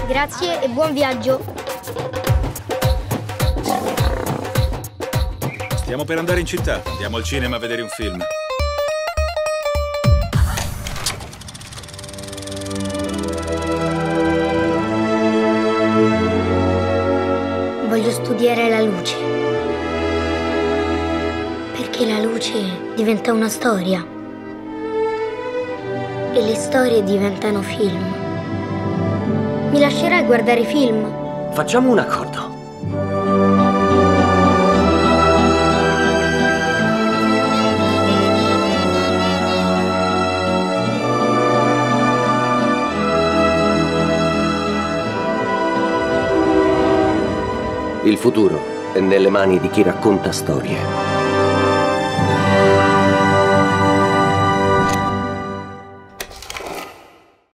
Grazie e buon viaggio. Stiamo per andare in città. Andiamo al cinema a vedere un film. Voglio studiare la luce. Perché la luce diventa una storia. E le storie diventano film. Mi lascerai guardare i film? Facciamo un accordo. Il futuro è nelle mani di chi racconta storie.